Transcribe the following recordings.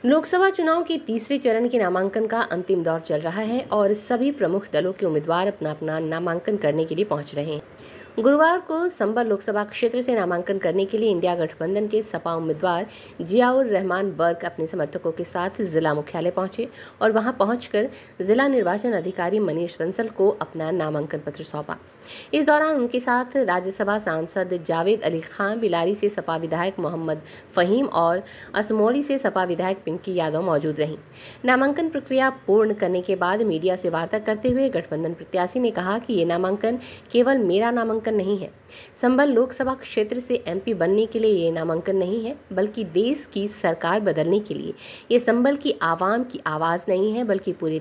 लोकसभा चुनाव के तीसरे चरण के नामांकन का अंतिम दौर चल रहा है और सभी प्रमुख दलों के उम्मीदवार अपना अपना नामांकन करने के लिए पहुंच रहे हैं। गुरुवार को संभल लोकसभा क्षेत्र से नामांकन करने के लिए इंडिया गठबंधन के सपा उम्मीदवार जियाउर रहमान बर्क अपने समर्थकों के साथ जिला मुख्यालय पहुंचे और वहां पहुंचकर जिला निर्वाचन अधिकारी मनीष बंसल को अपना नामांकन पत्र सौंपा। इस दौरान उनके साथ राज्यसभा सांसद जावेद अली खान, बिलारी से सपा विधायक मोहम्मद फहीम और असमौली से सपा विधायक पिंकी यादव मौजूद रहीं। नामांकन प्रक्रिया पूर्ण करने के बाद मीडिया से वार्ता करते हुए गठबंधन प्रत्याशी ने कहा कि ये नामांकन केवल मेरा नामांकन नहीं है। संभल लोकसभा क्षेत्र से एमपी बनने के लिए ये नामांकन नहीं है, बल्कि देश की सरकार बदलने के लिए। ये संभल की आवाम की आवाज़ नहीं है, बल्कि पूरे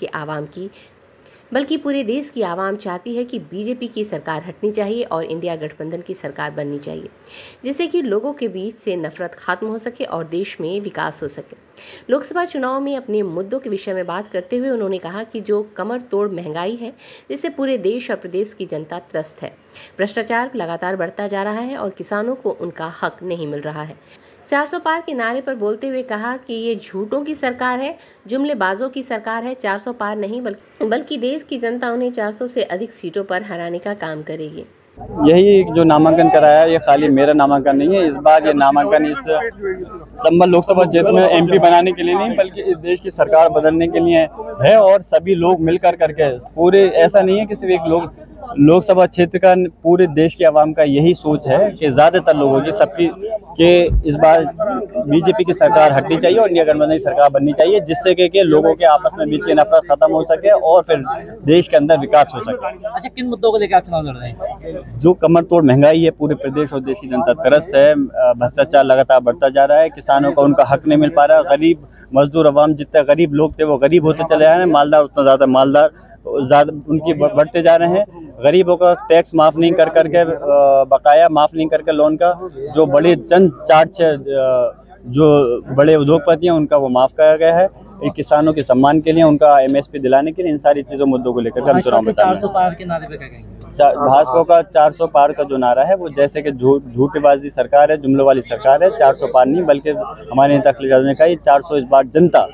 देश की आवाम चाहती है कि बीजेपी की सरकार हटनी चाहिए और इंडिया गठबंधन की सरकार बननी चाहिए, जिससे कि लोगों के बीच से नफरत खत्म हो सके और देश में विकास हो सके। लोकसभा चुनाव में अपने मुद्दों के विषय में बात करते हुए उन्होंने कहा कि जो कमर तोड़ महंगाई है, जिससे पूरे देश और प्रदेश की जनता त्रस्त है। भ्रष्टाचार लगातार बढ़ता जा रहा है और किसानों को उनका हक नहीं मिल रहा है। 400 पार के नारे पर बोलते हुए कहा कि ये झूठों की सरकार है, जुमलेबाजों की सरकार है। 400 पार नहीं बल्कि देश की जनता उन्हें 400 से अधिक सीटों पर हराने का काम करेगी। यही जो नामांकन कराया, ये खाली मेरा नामांकन नहीं है। इस बार ये नामांकन इस संभल लोकसभा क्षेत्र में एमपी बनाने के लिए नहीं, बल्कि इस देश की सरकार बदलने के लिए है। और सभी लोग मिलकर करके पूरे, ऐसा नहीं है कि सिर्फ एक लोकसभा क्षेत्र का, पूरे देश की आवाम का यही सोच है कि ज़्यादातर लोगों की, सबकी, कि इस बार बीजेपी की सरकार हटनी चाहिए और इंडिया गठबंधन की सरकार बननी चाहिए, जिससे कि लोगों के आपस में बीच की नफरत खत्म हो सके और फिर देश के अंदर विकास हो सके। अच्छा, किन मुद्दों को लेकर आप चुनाव लड़ रहे हैं? जो कमर तोड़ महंगाई है, पूरे प्रदेश और देश की जनता त्रस्त है। भ्रष्टाचार लगातार बढ़ता जा रहा है, किसानों का उनका हक नहीं मिल पा रहा है। गरीब मजदूर अवाम, जितने गरीब लोग थे वो गरीब होते चले जा रहे हैं, मालदार उतना ज़्यादा मालदार उनकी बढ़ते जा रहे हैं। गरीबों का टैक्स माफ़ नहीं कर करके, बकाया माफ़ नहीं करके लोन का, जो बड़े चंद चार्ज जो बड़े उद्योगपति हैं उनका वो माफ़ किया गया है। किसानों के सम्मान के लिए, उनका एमएसपी दिलाने के लिए, इन सारी चीज़ों मुद्दों को लेकर हम चुनाव में 400 पार के नारे पे क्या कहेंगे? भाजपा का 400 पार का जो नारा है वो जैसे कि झूठबाजी सरकार है, जुमलों वाली सरकार है। 400 पार नहीं, बल्कि हमारे नेता अखिलेश यादव ने कहा 400 इस बार जनता